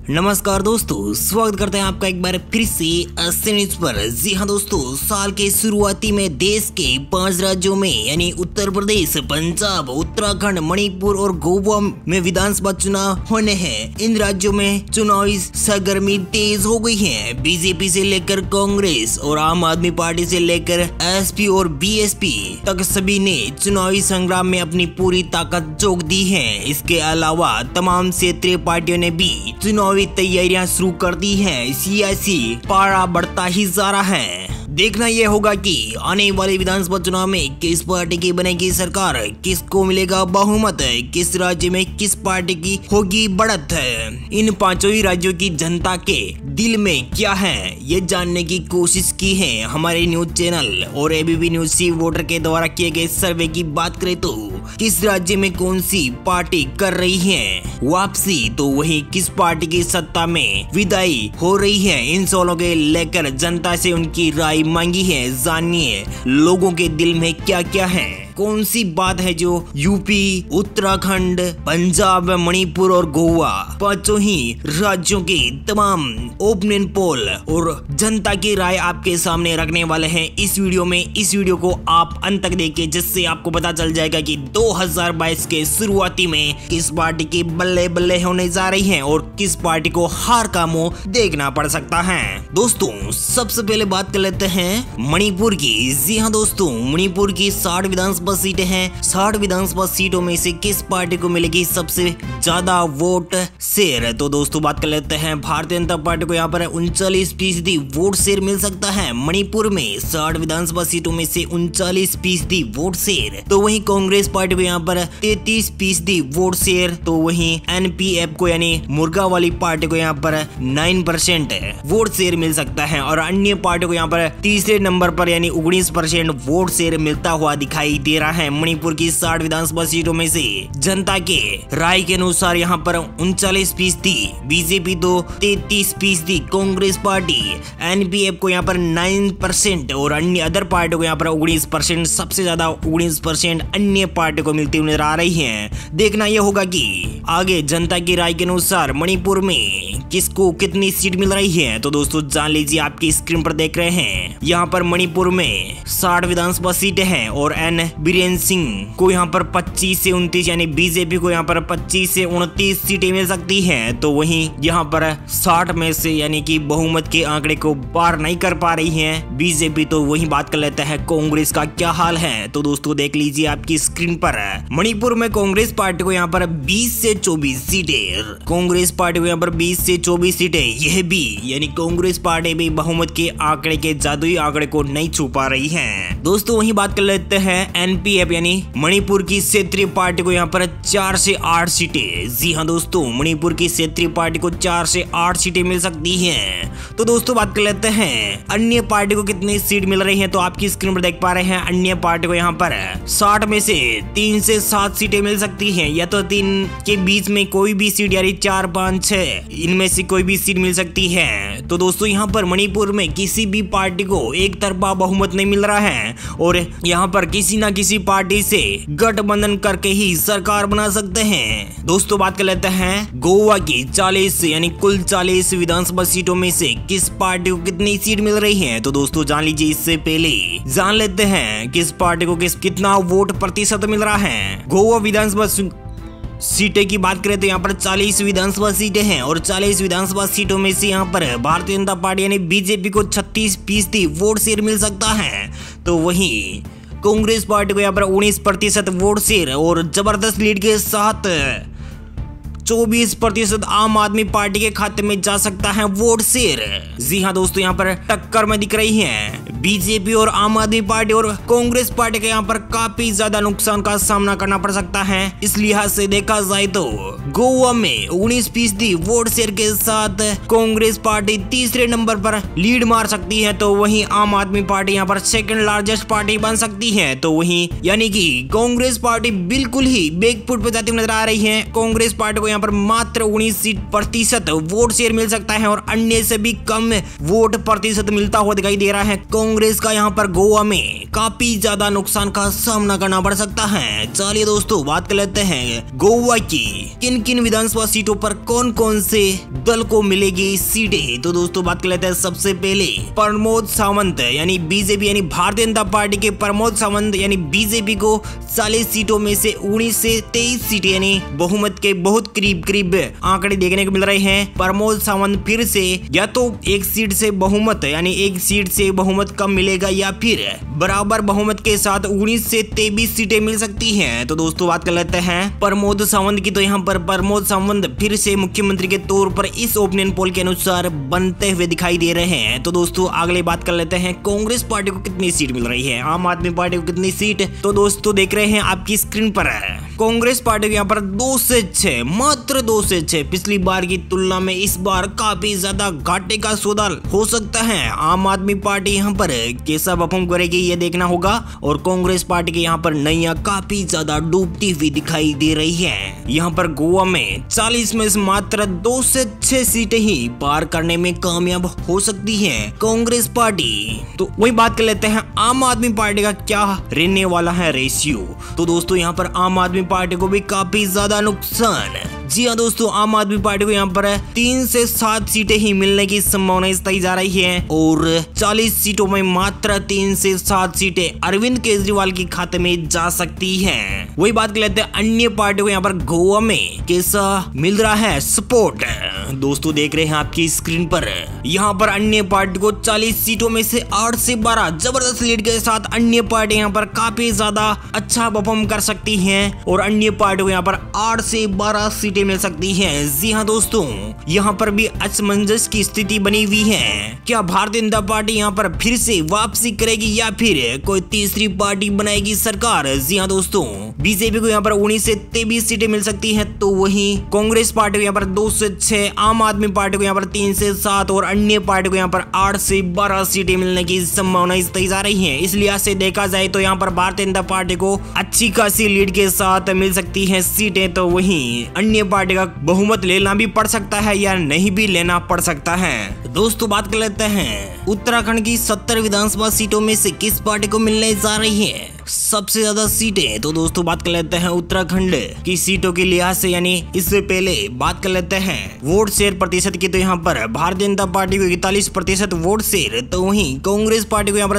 नमस्कार दोस्तों, स्वागत करते हैं आपका एक बार फिर से अस्सी न्यूज पर। जी हाँ दोस्तों, साल के शुरुआती में देश के 5 राज्यों में यानी उत्तर प्रदेश, पंजाब, उत्तराखंड, मणिपुर और गोवा में विधानसभा चुनाव होने हैं। इन राज्यों में चुनावी सरगर्मी तेज हो गई है। बीजेपी से लेकर कांग्रेस और आम आदमी पार्टी से लेकर एसपी और बीएसपी तक सभी ने चुनावी संग्राम में अपनी पूरी ताकत झोंक दी है। इसके अलावा तमाम क्षेत्रीय पार्टियों ने भी चुनावी तैयारियां शुरू कर दी हैं। सियासी पारा बढ़ता ही जा रहा है। देखना यह होगा कि आने वाले विधानसभा चुनाव में किस पार्टी की बनेगी सरकार, किसको मिलेगा बहुमत, किस राज्य में किस पार्टी की होगी बढ़त। इन पांचों ही राज्यों की जनता के दिल में क्या है, ये जानने की कोशिश की है हमारे न्यूज चैनल और एबीपी न्यूज सी वोटर के द्वारा किए गए सर्वे की बात करें तो किस राज्य में कौन सी पार्टी कर रही है वापसी, तो वही किस पार्टी की सत्ता में विदाई हो रही है। इन सवालों के लेकर जनता से उनकी राय मांगी है। जानिए लोगों के दिल में क्या क्या है, कौन सी बात है जो यूपी, उत्तराखंड, पंजाब, मणिपुर और गोवा पांचों ही राज्यों के तमाम ओपिनियन पोल और जनता की राय आपके सामने रखने वाले हैं इस वीडियो में। इस वीडियो को आप अंत तक देखिए, जिससे आपको पता चल जाएगा कि 2022 के शुरुआती में किस पार्टी की बल्ले बल्ले होने जा रही है और किस पार्टी को हार का मुंह देखना पड़ सकता है। दोस्तों, सबसे पहले बात कर लेते हैं मणिपुर की। जी हाँ दोस्तों, मणिपुर की 60 विधानसभा सीटें हैं। 60 विधानसभा सीटों में से किस पार्टी को मिलेगी सबसे ज्यादा वोट शेयर, तो दोस्तों बात कर लेते हैं भारतीय जनता पार्टी को यहाँ पर 39% वोट शेयर मिल सकता है। मणिपुर में 60 विधानसभा सीटों में से 39% वोट शेयर, तो वहीं कांग्रेस पार्टी को यहाँ पर 33% वोट शेयर, तो वहीं एनपीएफ को यानी मुर्गा वाली पार्टी को यहाँ पर 9% वोट शेयर मिल सकता है और अन्य पार्टी को यहाँ पर तीसरे नंबर पर यानी 19% वोट शेयर मिलता हुआ दिखाई दे रहा है। मणिपुर की 60 विधानसभा सीटों में से जनता के राय के अनुसार यहाँ पर 39%, बीजेपी तो 33%, कांग्रेस पार्टी एनपीएफ को यहाँ पर 9% और अन्य अदर पार्टी को यहाँ पर 19%, सबसे ज्यादा 19% अन्य पार्टी को मिलती हुई नजर आ रही है। देखना यह होगा कि आगे जनता की राय के अनुसार मणिपुर में किसको कितनी सीट मिल रही है। तो दोस्तों जान लीजिए, आपकी स्क्रीन पर देख रहे हैं यहाँ पर मणिपुर में 60 विधानसभा सीटें हैं और एन बीरेन सिंह को यहाँ पर 25 से 29 यानी बीजेपी को यहाँ पर 25 से 29 सीटें मिल सकती हैं। तो वहीं यहाँ पर 60 में से यानी कि बहुमत के आंकड़े को पार नहीं कर पा रही है बीजेपी। तो वही बात कर लेते हैं कांग्रेस का क्या हाल है। तो दोस्तों देख लीजिए आपकी स्क्रीन पर, मणिपुर में कांग्रेस पार्टी को यहाँ पर 20 से 24 सीटें, कांग्रेस पार्टी को यहाँ पर 20 से 24 सीटें, यह भी यानी कांग्रेस पार्टी भी बहुमत के आंकड़े के जादुई आंकड़े को नहीं छू पा रही है। दोस्तों वही बात कर लेते हैं एनपीएफ यानी मणिपुर की क्षेत्रीय पार्टी को यहाँ पर 4 से 8 सीटें। जी हाँ दोस्तों, मणिपुर की क्षेत्रीय पार्टी को 4 से 8 सीटें मिल सकती हैं। तो दोस्तों बात कर लेते हैं अन्य पार्टी को कितनी सीट मिल रही है। तो आपकी स्क्रीन पर देख पा रहे हैं अन्य पार्टी को यहाँ पर 60 में से 3 से 7 सीटें मिल सकती हैं, या तो 3 के बीच में कोई भी सीट यानी 4, 5, 6 इनमें से कोई भी सीट मिल सकती है। तो दोस्तों यहाँ पर मणिपुर में किसी भी पार्टी को एक तरफा बहुमत नहीं मिल रहा है और यहाँ पर किसी ना किसी पार्टी से गठबंधन करके ही सरकार बना सकते हैं। दोस्तों बात कर लेते हैं गोवा की 40 यानी कुल 40 विधानसभा सीटों में से किस पार्टी को कितनी सीट मिल रही है। तो दोस्तों जान लीजिए, इससे पहले जान लेते हैं किस पार्टी को कितना वोट प्रतिशत मिल रहा है। गोवा विधानसभा सीटें की बात करें तो यहाँ पर 40 विधानसभा सीटें हैं और 40 विधानसभा सीटों में से यहाँ पर भारतीय जनता पार्टी यानी बीजेपी को 36% वोट शेयर मिल सकता है। तो वहीं कांग्रेस पार्टी को यहाँ पर 19% वोट शेयर और जबरदस्त लीड के साथ 24% आम आदमी पार्टी के खाते में जा सकता है वोट शेयर। जी हाँ दोस्तों, यहाँ पर टक्कर में दिख रही है बीजेपी और आम आदमी पार्टी और कांग्रेस पार्टी के यहाँ पर काफी ज्यादा नुकसान का सामना करना पड़ सकता है। इस लिहाज से देखा जाए तो गोवा में 19% वोट शेयर के साथ कांग्रेस पार्टी तीसरे नंबर पर लीड मार सकती है, तो वहीं आम आदमी पार्टी यहाँ पर सेकंड लार्जेस्ट पार्टी बन सकती है। तो वहीं यानी कि कांग्रेस पार्टी बिल्कुल ही बैकफुट पर जाती हुई नजर आ रही है। कांग्रेस पार्टी को यहाँ पर मात्र 19% वोट शेयर मिल सकता है और अन्य से भी कम वोट प्रतिशत मिलता हुआ दिखाई दे रहा है कांग्रेस का यहाँ पर गोवा में काफी ज्यादा नुकसान का सामना करना पड़ सकता है। चलिए दोस्तों बात कर लेते हैं गोवा की किन किन विधानसभा सीटों पर कौन कौन से दल को मिलेगी सीटें। तो दोस्तों बात कर लेते हैं सबसे पहले प्रमोद सावंत यानी बीजेपी यानी भारतीय जनता पार्टी के प्रमोद सावंत यानी बीजेपी को 40 सीटों में से 19 से 23 सीटें यानी बहुमत के बहुत करीब करीब आंकड़े देखने को मिल रहे हैं। प्रमोद सावंत फिर से या तो एक सीट से बहुमत यानी एक सीट से बहुमत कम मिलेगा या फिर बराबर बहुमत के साथ 19 से 23 सीटें मिल सकती हैं। तो दोस्तों बात कर लेते हैं प्रमोद सावंत की। तो यहाँ पर प्रमोद सावंत फिर से मुख्यमंत्री के तौर पर इस ओपिनियन पोल के अनुसार बनते हुए दिखाई दे रहे हैं। तो दोस्तों अगली बात कर लेते हैं कांग्रेस पार्टी को कितनी सीट मिल रही है, आम आदमी पार्टी को कितनी सीट। तो दोस्तों देख रहे हैं आपकी स्क्रीन पर कांग्रेस पार्टी को यहाँ पर 2 से 6 मात्र 2 से 6 पिछली बार की तुलना में इस बार काफी ज्यादा घाटे का सौदा हो सकता है। आम आदमी पार्टी यहाँ पर कैसा परफॉर्म करेगी ये देखना होगा और कांग्रेस पार्टी के यहाँ पर नैया काफी ज्यादा डूबती हुई दिखाई दे रही है। यहाँ पर गोवा में 40 में से मात्र 2 से 6 सीटें ही पार करने में कामयाब हो सकती है कांग्रेस पार्टी। तो वही बात कर लेते हैं आम आदमी पार्टी का क्या रहने वाला है रेशियो। तो दोस्तों यहाँ पर आम आदमी पार्टी को भी काफी ज्यादा नुकसान। जी हाँ दोस्तों आम आदमी पार्टी को यहाँ पर 3 से 7 सीटें ही मिलने की संभावना बताई जा रही है और 40 सीटों में मात्र 3 से 7 सीटें अरविंद केजरीवाल के खाते में जा सकती हैं। वही बात कर लेते हैं अन्य पार्टियों को यहाँ पर गोवा में कैसा मिल रहा है सपोर्ट। दोस्तों देख रहे हैं आपकी स्क्रीन पर यहाँ पर अन्य पार्टी को 40 सीटों में से 8 से 12 जबरदस्त लीड के साथ अन्य पार्टी यहाँ पर काफी ज्यादा अच्छा परफॉर्म कर सकती हैं और अन्य पार्टी को यहाँ पर 8 से 12 सीटें मिल सकती हैं। जी हाँ दोस्तों यहाँ पर भी असमंजस की स्थिति बनी हुई है। क्या भारतीय जनता पार्टी यहाँ पर फिर से वापसी करेगी या फिर कोई तीसरी पार्टी बनाएगी सरकार। जी हाँ दोस्तों बीजेपी को यहाँ पर 19 से 23 सीटें मिल सकती हैं तो वहीं कांग्रेस पार्टी को यहाँ पर 2 से 6, आम आदमी पार्टी को यहाँ पर 3 से 7 और अन्य पार्टी को यहाँ पर 8 से 12 सीटें मिलने की संभावना बताई जा रही है। इस लिहाज से देखा जाए तो यहाँ पर भारतीय जनता पार्टी को अच्छी खासी लीड के साथ मिल सकती है सीटें तो वहीं अन्य पार्टी का बहुमत लेना भी पड़ सकता है या नहीं भी लेना पड़ सकता है। दोस्तों बात कर लेते हैं उत्तराखंड की 70 विधानसभा सीटों में से किस पार्टी को मिलने जा रही है सबसे ज्यादा सीटें। तो दोस्तों बात कर लेते हैं उत्तराखंड की सीटों के लिहाज से यानी इससे पहले बात कर लेते हैं वोट शेयर प्रतिशत की। तो यहाँ पर भारतीय जनता पार्टी को 41% वोट शेयर तो वहीं कांग्रेस पार्टी को यहाँ पर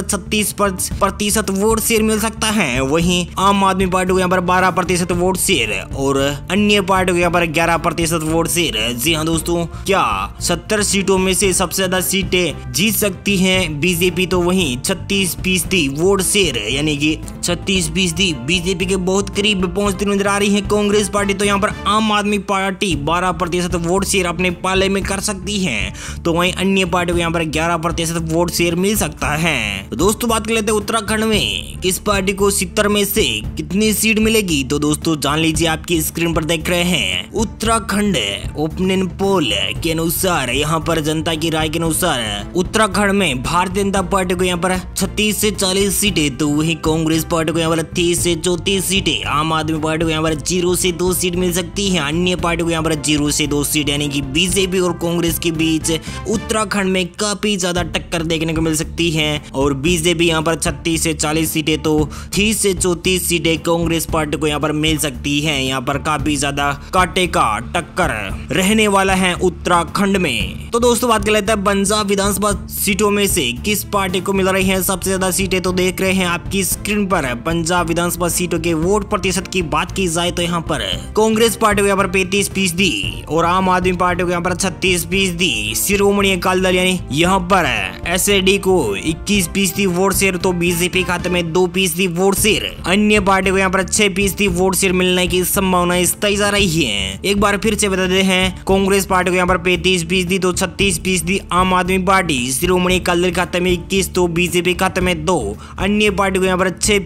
36% वोट शेयर मिल सकता है। वहीं आम आदमी पार्टी को यहाँ पर 12% वोट शेयर और अन्य पार्टी को यहाँ पर 11% वोट शेयर। जी हाँ दोस्तों क्या 70 सीटों में से सबसे ज्यादा सीटें जीत सकती है बीजेपी तो वहीं 36% वोट शेयर यानी कि 36% बीजेपी के बहुत करीब पहुंचती नजर आ रही है कांग्रेस पार्टी। तो यहाँ पर आम आदमी पार्टी 12% वोट शेयर अपने पाले में कर सकती है तो वहीं अन्य पार्टी को यहाँ पर 11% वोट शेयर मिल सकता है। तो दोस्तों बात कर लेते हैं उत्तराखंड में किस पार्टी को 70 में से कितनी सीट मिलेगी। तो दोस्तों जान लीजिए आपकी स्क्रीन पर देख रहे हैं उत्तराखंड ओपिनियन पोल के अनुसार यहाँ पर जनता की राय के अनुसार उत्तराखंड में भारतीय जनता पार्टी को यहाँ पर 36 से 40 सीटें तो वहीं कांग्रेस पार्टी को यहाँ पर 30 से 34 सीटें, आम आदमी पार्टी को यहाँ पर 0 से 2 सीट मिल सकती है। अन्य पार्टी को यहाँ पर 0 से 2 सीट यानी कि बीजेपी और कांग्रेस के बीच उत्तराखंड में काफी ज्यादा टक्कर देखने को मिल सकती है और बीजेपी यहाँ पर 36 से 40 सीटें तो 30 से 34 सीटें कांग्रेस पार्टी को यहाँ पर मिल सकती है। यहाँ पर काफी ज्यादा कांटे का टक्कर रहने वाला है उत्तराखंड में। तो दोस्तों बात कर लेते हैं पंजाब विधानसभा सीटों में से किस पार्टी को मिल रही है सबसे ज्यादा सीटें। तो देख रहे हैं आपकी स्क्रीन पर पंजाब विधानसभा सीटों के वोट प्रतिशत की बात की जाए तो यहाँ पर कांग्रेस पार्टी को यहाँ पर 35% और आम आदमी पार्टी को यहाँ पर 36%, शिरोमणि अकाली दल यानी यहाँ पर एसएडी को 21% वोट शेयर तो बीजेपी खाते में 2% वोट शेयर, अन्य पार्टी को यहाँ पर 6% वोट शेयर मिलने की संभावना बताई जा रही है। एक बार फिर से बता देते हैं कांग्रेस पार्टी को यहाँ पर 35% तो 36%, आम आदमी पार्टी शिरोमणि अकाली दल खाते में 21 तो बीजेपी खाते में 2, अन्य पार्टी को यहाँ पर 6%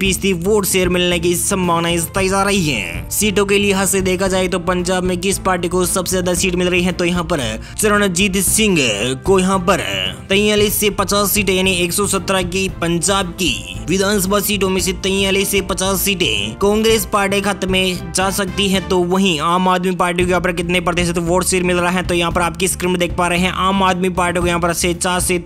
15% वोट शेयर मिलने की संभावना बताई जा रही है। सीटों के लिहाज से देखा जाए तो पंजाब में किस पार्टी को सबसे ज्यादा सीट मिल रही है, तो यहाँ पर चरणजीत सिंह को यहाँ पर 43 से 50 सीटें यानी 117 की पंजाब की विधानसभा सीटों में से 43 से 50 सीटें कांग्रेस पार्टी खाते में जा सकती है। तो वहीं आम आदमी पार्टी को यहाँ पर कितने प्रतिशत वोट शेयर मिल रहा है, तो यहाँ पर आपकी स्क्रीन में देख पा रहे हैं आम आदमी पार्टी को यहाँ पर 4 से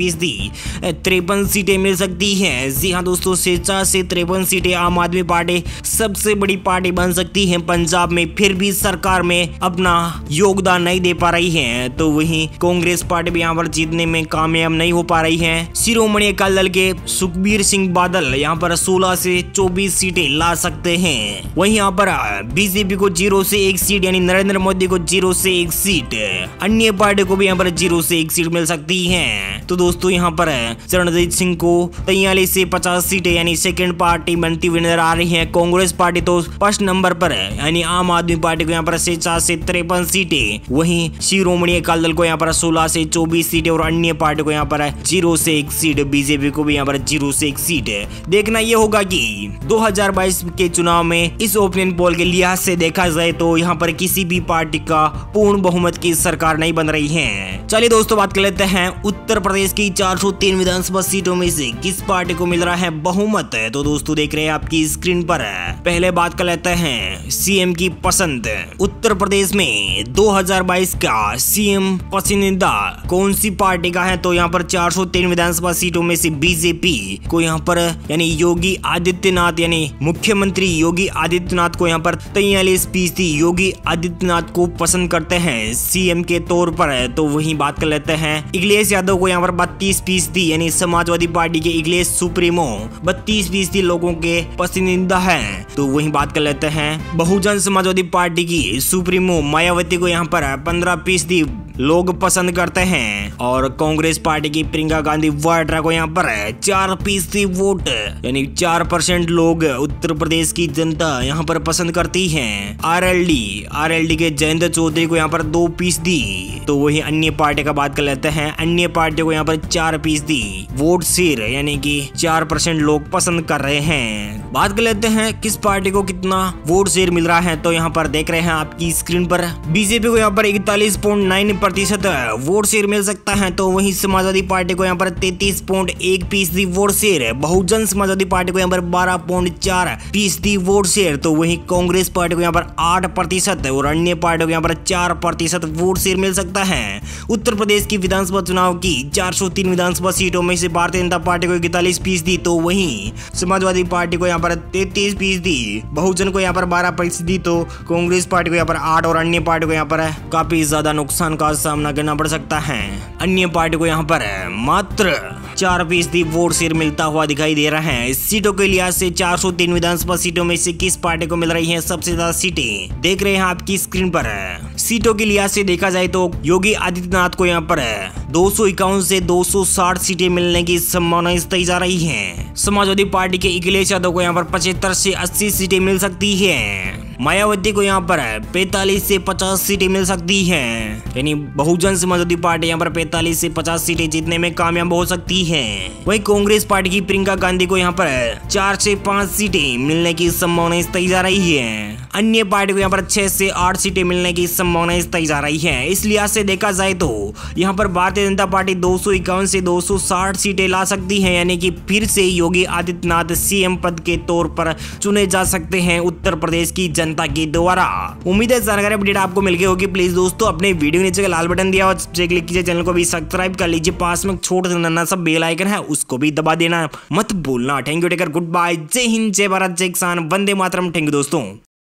53% सीटें मिल सकती है। जी हाँ दोस्तों, 4 से 53 सीटें आम आदमी पार्टी सबसे बड़ी पार्टी बन सकती है पंजाब में, फिर भी सरकार में अपना योगदान नहीं दे पा रही है। तो वहीं कांग्रेस पार्टी भी यहाँ पर जीतने में कामयाब नहीं हो पा रही है। शिरोमणि अकाली दल के सुखबीर सिंह बादल यहाँ पर 16 से 24 सीटें ला सकते हैं। वहीं यहाँ पर बीजेपी को 0 से 1 सीट यानी नरेंद्र मोदी को 0 से 1 सीट, अन्य पार्टी को भी यहाँ पर 0 से 1 सीट मिल सकती है। तो दोस्तों यहाँ पर चरणजीत सिंह को 43 से 50 सीटें यानी सेकंड पार्टी बनती हुई नजर आ रही है। कांग्रेस पार्टी तो फर्स्ट नंबर पर है यानी आम आदमी पार्टी को यहाँ पर 4 से 53 सीटें, वहीं शिरोमणि अकाली दल को यहाँ पर 16 से 24 सीटें और अन्य पार्टी को यहाँ पर 0 से 1 सीट, बीजेपी को भी यहाँ पर 0 से 1 सीट। देखना ये होगा कि 2022 के चुनाव में इस ओपिनियन पोल के लिहाज से देखा जाए तो यहाँ पर किसी भी पार्टी का पूर्ण बहुमत की सरकार नहीं बन रही है। चलिए दोस्तों बात कर लेते हैं उत्तर प्रदेश की 403 विधानसभा सीटों में से किस पार्टी को मिल रहा है बहुमत। तो दोस्तों देख रहे हैं आपकी स्क्रीन पर, पहले बात कर लेते हैं सीएम की पसंद। उत्तर प्रदेश में 2022 का सीएम पसंदीदा कौन सी पार्टी का है, तो यहाँ पर 403 विधानसभा सीटों में से बीजेपी को यहाँ पर यानी योगी आदित्यनाथ यानी मुख्यमंत्री योगी आदित्यनाथ को यहाँ पर 43% योगी आदित्यनाथ को पसंद करते हैं सीएम के तौर पर। तो वहीं बात कर लेते हैं अखिलेश यादव को यहाँ पर 32% यानी समाजवादी पार्टी के अखिलेश सुप्रीमो 32% लोगों के पसंदीदा है। तो वहीं बात कर लेते हैं बहुजन समाजवादी पार्टी की सुप्रीमो मायावती को यहाँ पर 15% लोग पसंद करते हैं और कांग्रेस पार्टी की प्रियंका गांधी वाड्रा को यहाँ पर 4% वोट यानी 4% लोग उत्तर प्रदेश की जनता यहाँ पर पसंद करती है। आरएलडी के जयंत चौधरी को यहाँ पर 2%। तो वही अन्य पार्टी का बात कर लेते हैं, अन्य पार्टी को यहाँ पर 4% वोट शेयर यानी कि 4% लोग पसंद कर रहे हैं। बात कर लेते हैं किस पार्टी को कितना वोट शेयर मिल रहा है, तो यहाँ पर देख रहे हैं आपकी स्क्रीन पर बीजेपी को यहाँ पर 41.9% वोट शेयर मिल सकता है। तो वहीं समाजवादी पार्टी को यहाँ पर 33.1% vote share, Bahujan Samajwadi party को यहाँ पर 12.4% वोट शेयर। तो वहीं कांग्रेस पार्टी को यहाँ पर 8% और अन्य पार्टी को यहाँ पर 4% वोट शेयर मिल सकता है। उत्तर प्रदेश की विधानसभा चुनाव की 403 विधानसभा सीटों में से भारतीय जनता पार्टी को 41%, तो वहीं समाजवादी पार्टी को यहाँ पर 33%, बहुजन को यहाँ पर 12%, तो कांग्रेस पार्टी को यहाँ पर 8 और अन्य पार्टी को यहाँ पर काफी ज्यादा नुकसान का सामना करना पड़ सकता है। अन्य पार्टी को यहाँ पर मात्र 4% वोट शेयर मिलता हुआ दिखाई दे रहा है। सीटों के लिहाज से 403 विधानसभा सीटों में से किस पार्टी को मिल रही है सबसे ज्यादा सीटें, देख रहे हैं आपकी स्क्रीन पर। सीटों के लिहाज से देखा जाए तो योगी आदित्यनाथ को यहाँ पर 251 से 260 सीटें मिलने की संभावना जताई जा रही है। समाजवादी पार्टी के अखिलेश यादव को यहाँ पर 75 से 80 सीटें मिल सकती है। मायावती को यहाँ पर 45 से 50 सीटें मिल सकती है, यानी बहुजन समाजवादी पार्टी यहाँ पर 45 से 50 सीटें जीतने में कामयाब हो सकती है। वहीं कांग्रेस पार्टी की प्रियंका गांधी को यहाँ पर 4 से 5 सीटें मिलने की संभावना जताई जा रही है। अन्य पार्टी को यहाँ पर 6 से 8 सीटें मिलने की संभावना जताई जा रही है। इस लिहाज से देखा जाए तो यहाँ पर भारतीय जनता पार्टी 251 से 260 सीटें ला सकती है, यानी कि फिर से योगी आदित्यनाथ सीएम पद के तौर पर चुने जा सकते हैं उत्तर प्रदेश की जनता के द्वारा। उम्मीद है जानकारी अपडेट आपको मिल गई होगी। प्लीज दोस्तों अपने वीडियो नीचे का लाल बटन दिया और क्लिक कीजिए, चैनल को भी सब्सक्राइब कर लीजिए, पास में छोटा सा नन्हा सा बेल आइकन है उसको भी दबा देना मत भूलना। Thank you, take care, goodbye, जय हिंद, जय भारत, जय किसान, वंदे मातरम। थैंक यू दोस्तों।